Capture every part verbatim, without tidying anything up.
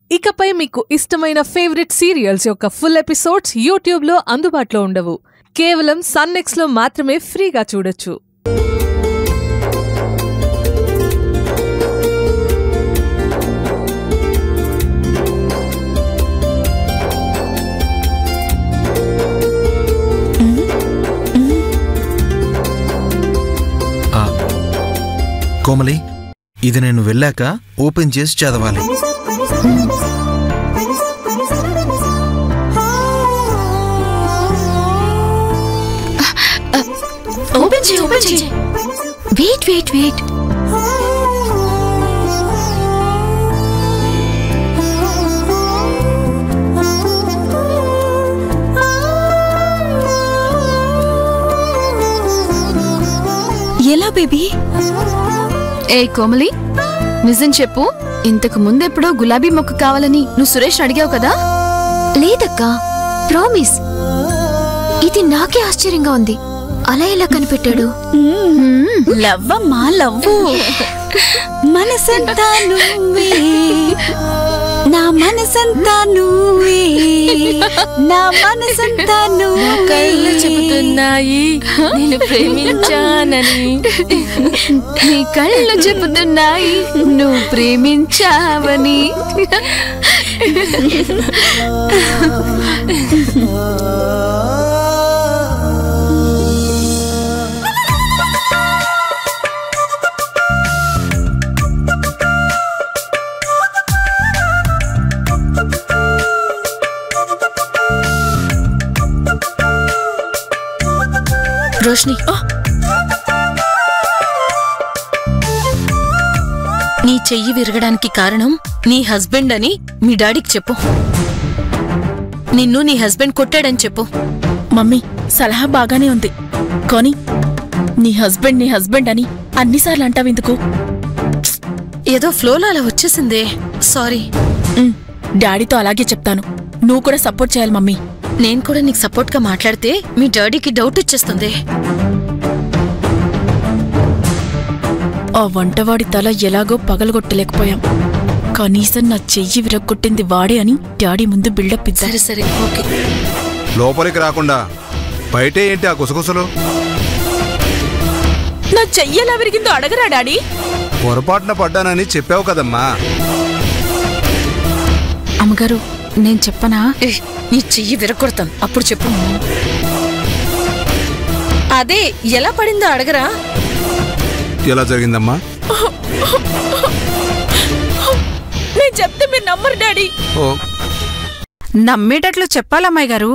ఇకపై మీకు ఇష్టమైన ఫేవరెట్ సీరియల్స్ యొక్క ఫుల్ ఎపిసోడ్స్ యూట్యూబ్లో అందుబాటులో ఉండవు. కేవలం సన్ నెక్స్ట్ లో మాత్రమే ఫ్రీగా చూడొచ్చు. కోమలి, ఇది నేను వెళ్ళాక ఓపెన్ చేసి చదవాలి. ఓపెన్ చేయి, ఓపెన్ చేయి. Wait wait wait. ఎలా బేబీ? ఏ కోమలి, నిజం చెప్పు, ఇంతకు ముందెప్పుడో గులాబీ మొక్క కావాలని నువ్వు సురేష్ అడిగావు కదా? లేదక్కా, ప్రామిస్. ఇది నాకే ఆశ్చర్యంగా ఉంది. అలా ఎలా కనిపెట్టాడు? లవ్వమ్మా, లవ్వు. మనసంతా నువ్వే, నా మనసంతా నువ్వే, నా మనసంతా నువ్వే. కళ్ళు చెబుతున్నాయి నేను ప్రేమించానని. నీ కళ్ళు చెబుతున్నాయి నువ్వు ప్రేమించావని. రోష్ని, నీ చెయ్యి విరగడానికి కారణం నీ హస్బెండ్ అని మీ డాడీకి చెప్పు. నిన్ను నీ హస్బెండ్ కొట్టాడని చెప్పు. మమ్మీ, సలహా బాగానే ఉంది, కానీ నీ హస్బెండ్ నీ హస్బెండ్ అని అన్నిసార్లు అంటావెందుకు? ఏదో ఫ్లోలో అలా వచ్చేసిందే, సారీ. డాడీతో అలాగే చెప్తాను. నువ్వు కూడా సపోర్ట్ చేయాలి మమ్మీ. నేను కూడా నీకు సపోర్ట్ గా మాట్లాడితే మీ డాడీకి డౌట్ వచ్చేస్తుంది. ఆ వంటవాడి తల ఎలాగో పగలగొట్టలేకపోయాం. కనీసం నా చెయ్యి విరగొట్టింది వాడే అని డాడీ ముందు బిల్డప్ ఇద్దాం. సరే సరే, ఓకే. లోపలికి రాకుండా బయటే ఏంటి ఆ గుసగుసలు? నా చెయ్యి ఎలా విరిగిందో అడగరా డాడీ? పొరపాటున పడ్డానని చెప్పావు కదమ్మా. అమ్మగారు, నేను చెప్పనా? నీ చెయ్యి విరగొడతాను, అప్పుడు చెప్పు. అదే ఎలా పడిందో అడగరా? ఎలా జరిగిందమ్మా? నేను చెప్తే మీరు నమ్మరు డాడీ. ఓ, నమ్మేటట్లు చెప్పాలమ్మాయి గారు.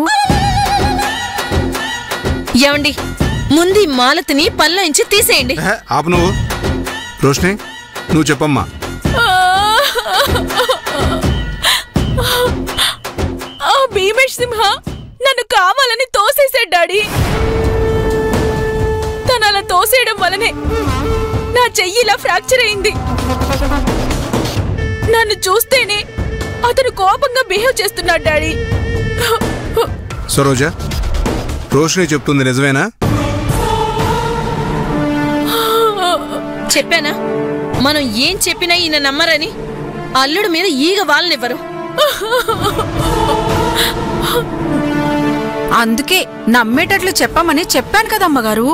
ఏమండి, ముందు మాలతిని పల్లాయించి తీసేయండి. ఆపు నువ్వు. రోష్ని, నువ్వు చెప్పమ్మా. ఆ భీమేష్ సింహ నన్ను కావాలని తోసేసాడు డాడీ. తను అలా తోసేయడం వల్లనే నా చెయ్యి ఇలా ఫ్రాక్చర్ అయింది. నన్ను చూస్తేనే అతను కోపంగా బిహేవ్ చేస్తున్నాడు డాడీ. సరోజ, రోష్ని చెప్తుంది నిజమేనా? చెప్పానా మనం ఏం చెప్పినా ఈయన నమ్మరని? అల్లుడు మీద ఈగ వాళ్ళనివ్వరు. అందుకే నమ్మేటట్లు చెప్పమని చెప్పాను కదమ్మగారు.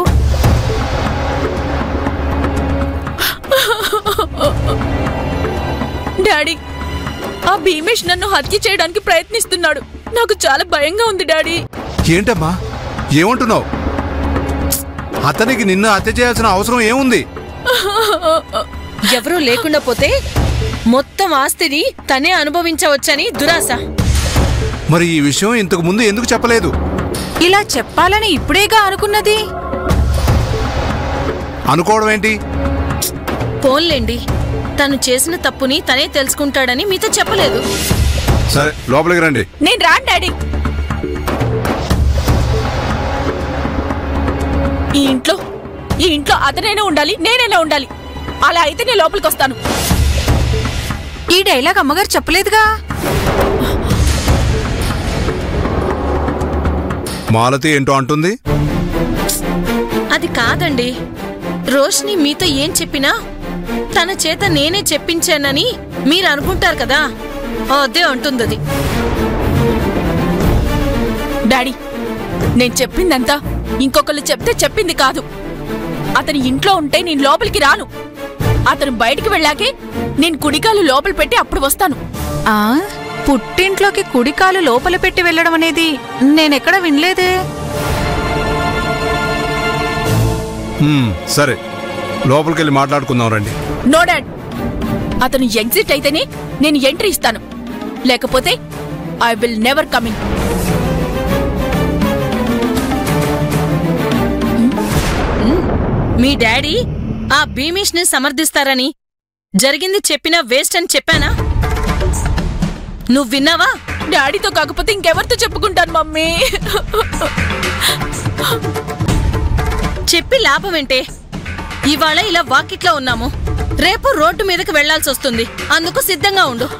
డాడీ, ఆ భీమేష్ నన్ను హత్య చేయడానికి ప్రయత్నిస్తున్నాడు. నాకు చాలా భయంగా ఉంది డాడీ. ఏంటమ్మా, ఏమంటున్నావు? అతనికి నిన్ను హత్య చేయాల్సిన అవసరం ఏముంది? ఎవరూ లేకుండా పోతే మొత్తం ఆస్తిని తనే అనుభవించవచ్చని దురాశ. మరి ఈ విషయం ఇంతకు ముందు ఎందుకు చెప్పలేదు? ఇలా చెప్పాలని ఇప్పుడేగా అనుకున్నది. అనుకోవడం ఏంటి? పోన్లేండి, తను చేసిన తప్పుని తనే తెలుసుకుంటాడని మీతో చెప్పలేదు. సరే, లోపలికి రండి. నేను రాను డాడీ. ఈ ఇంట్లో ఈ ఇంట్లో అతనైనా ఉండాలి, నేనైనా ఉండాలి. అలా అయితే నేను లోపలికి వస్తాను. ఈ డైలాగ్ అమ్మగారు చెప్పలేదుగా. మాలతి ఏంటో అంటుంది. అది కాదండి, రోష్ని మీతో ఏం చెప్పినా తన చేత నేనే చెప్పించానని మీరు అనుకుంటారు కదా. అదే అంటుంది అది. డాడీ, నేను చెప్పిందంతా ఇంకొకళ్ళు చెప్తే చెప్పింది కాదు. అతని ఇంట్లో ఉంటే నేను లోపలికి రాను. అతను బయటికి వెళ్ళాకే నేను కుడికాలు లోపల పెట్టి అప్పుడు వస్తాను. ఆ పుట్టింట్లోకి కుడికాలు లోపల పెట్టి వెళ్ళడం అనేది నేనెక్కడ వినలేదే. హ్మ్, సరే లోపలికి వెళ్ళి మాట్లాడుకుందాం రండి. నో డాడ్, అతను ఎగ్జిట్ అయితేనే నేను ఎంట్రీ ఇస్తాను, లేకపోతే ఐ విల్ నెవర్ కమింగ్. మీ డాడీ ఆ భీమేష్ ని సమర్థిస్తారని జరిగింది చెప్పినా వేస్ట్ అని చెప్పానా? నువ్వు విన్నావా? డాడీతో కాకపోతే ఇంకెవరితో చెప్పుకుంటాను మమ్మీ. చెప్పి లాభమేంటే? ఇవాళ ఇలా వాకిట్లో ఉన్నాము, రేపు రోడ్డు మీదకి వెళ్లాల్సి వస్తుంది. అందుకు సిద్ధంగా ఉండు.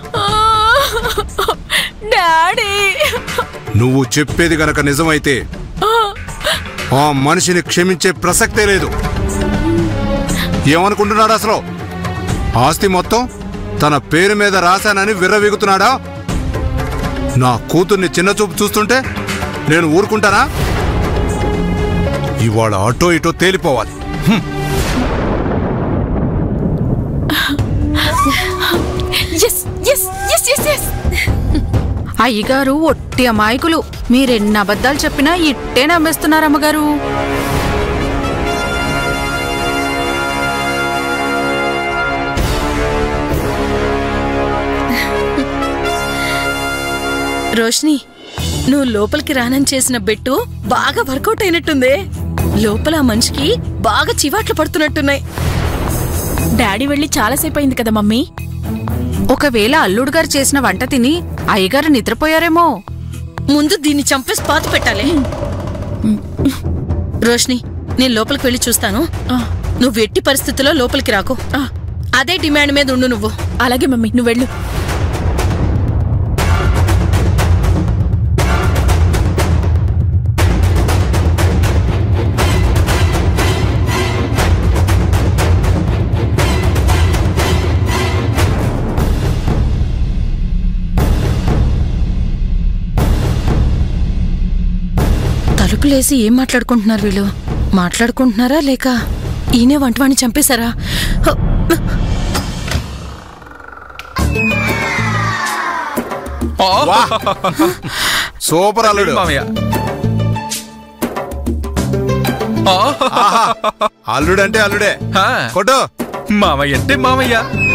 డాడీ, నువ్వు చెప్పేది గనక నిజమైతే ఆ మనిషిని క్షమించే ప్రసక్తే లేదు. ఏమనుకుంటున్నాడు అసలు? ఆస్తి మొత్తం తన పేరు మీద రాశానని విర్రవీగుతున్నాడా? నా కూతుర్ని చిన్న చూపు చూస్తుంటే నేను ఊరుకుంటానా? ఇవాళ అటో ఇటో తేలిపోవాలి. అయ్యగారు ఒట్టి అమాయకులు. మీరెన్ని అబద్ధాలు చెప్పినా ఇట్టే నమ్మేస్తున్నారమ్మగారు. రోష్ని, నువ్వు లోపలికి రానని చేసిన బెట్టు బాగా వర్కౌట్ అయినట్టుందే. లోపల ఆ మనిషికి బాగా చివాట్లు పడుతున్నట్టున్నాయి. డాడీ వెళ్ళి చాలాసేపు అయింది కదా మమ్మీ. ఒకవేళ అల్లుడు గారు చేసిన వంట తిని అయ్యగారు నిద్రపోయారేమో. ముందు దీన్ని చంపేసి పాత పెట్టాలి. రోష్ని, నేను లోపలికి వెళ్ళి చూస్తాను. నువ్వు ఎట్టి పరిస్థితుల్లో లోపలికి రాకు. అదే డిమాండ్ మీద ఉండు నువ్వు. అలాగే మమ్మీ, నువ్వు వెళ్ళు. తలుపులేసి ఏం మాట్లాడుకుంటున్నారు వీళ్ళు? మాట్లాడుకుంటున్నారా లేక ఈయనే వంటవాణ్ణి చంపేశారా? సూపర్ అల్లుడు. అల్లుడంటే అల్లుడే. కొట్టు. మామయ్య అంటే మామయ్య.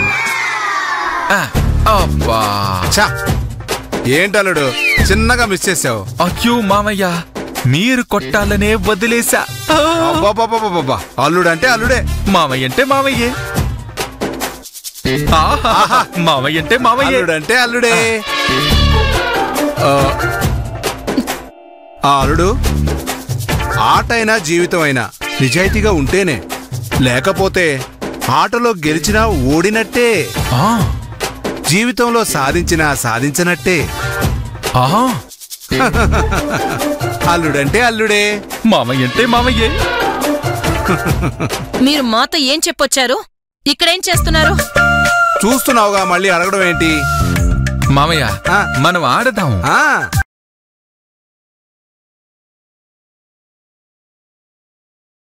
ఏంటి అల్లుడు చిన్నగా మిస్ చేసావు? అయ్యో మామయ్య, మీరు కొట్టాలనే వదిలేసా. అల్లుడంటే అల్లుడే. మామయ్య అంటే మామయ్యే. మామయ్య అంటే మామయ్య. అల్లుడంటే అల్లుడే. ఆ అల్లుడు, ఆటైనా జీవితం అయినా నిజాయితీగా ఉంటేనే, లేకపోతే ఆటలో గెలిచినా ఓడినట్టే, జీవితంలో సాధించినా సాధించనట్టే. అల్లుడంటే అల్లుడే. మామయ్య అంటే మామయ్యే. మీరు మాతో ఏం చెప్పొచ్చారు? ఇక్కడేం చేస్తున్నారు? చూస్తున్నావుగా, మళ్ళీ అడగడం ఏంటి? మామయ్య, మనం ఆడదాం.